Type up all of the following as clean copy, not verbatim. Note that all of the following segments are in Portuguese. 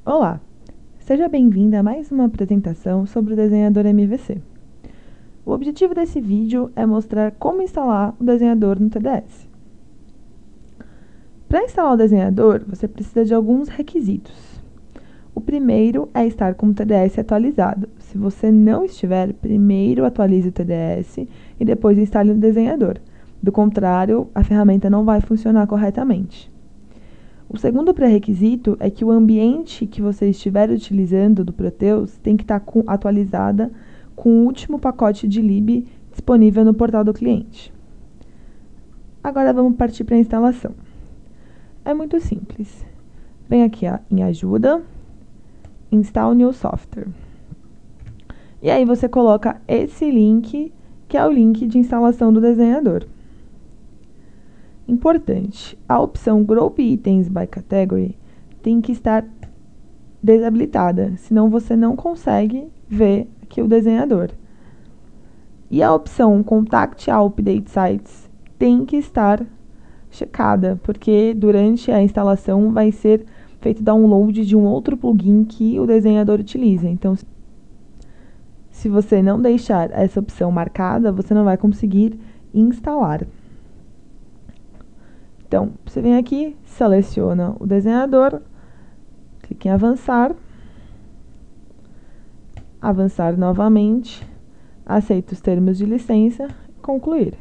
Olá, seja bem-vinda a mais uma apresentação sobre o desenhador MVC. O objetivo desse vídeo é mostrar como instalar o desenhador no TDS. Para instalar o desenhador, você precisa de alguns requisitos. O primeiro é estar com o TDS atualizado. Se você não estiver, primeiro atualize o TDS e depois instale o desenhador. Do contrário, a ferramenta não vai funcionar corretamente. O segundo pré-requisito é que o ambiente que você estiver utilizando do Proteus tem que estar atualizada com o último pacote de lib disponível no portal do cliente. Agora vamos partir para a instalação. É muito simples. Vem aqui em Ajuda, Install New Software. E aí você coloca esse link, que é o link de instalação do desenhador. Importante, a opção Group Items by Category tem que estar desabilitada, senão você não consegue ver aqui o desenhador. E a opção Contact All Update Sites tem que estar checada, porque durante a instalação vai ser feito download de um outro plugin que o desenhador utiliza. Então, se você não deixar essa opção marcada, você não vai conseguir instalar. Então, você vem aqui, seleciona o desenhador, clique em avançar, avançar novamente, aceita os termos de licença, concluir.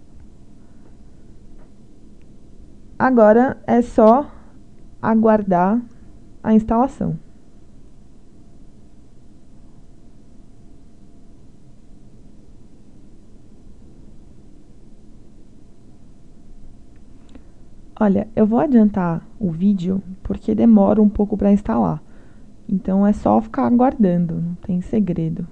Agora é só aguardar a instalação. Olha, eu vou adiantar o vídeo porque demora um pouco para instalar. Então é só ficar aguardando, não tem segredo.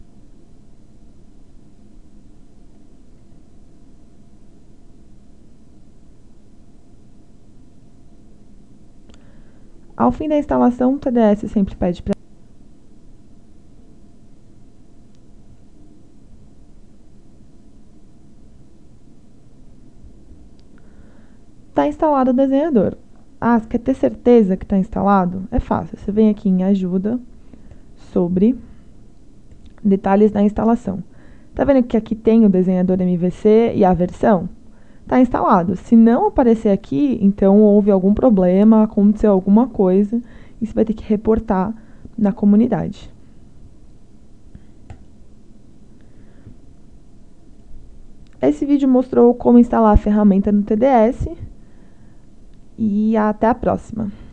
Ao fim da instalação, o TDS sempre pede para está instalado o desenhador. Ah, você quer ter certeza que está instalado? É fácil. Você vem aqui em Ajuda, sobre detalhes da instalação. Tá vendo que aqui tem o desenhador MVC e a versão? Está instalado. Se não aparecer aqui, então houve algum problema, aconteceu alguma coisa e você vai ter que reportar na comunidade. Esse vídeo mostrou como instalar a ferramenta no TDS e até a próxima.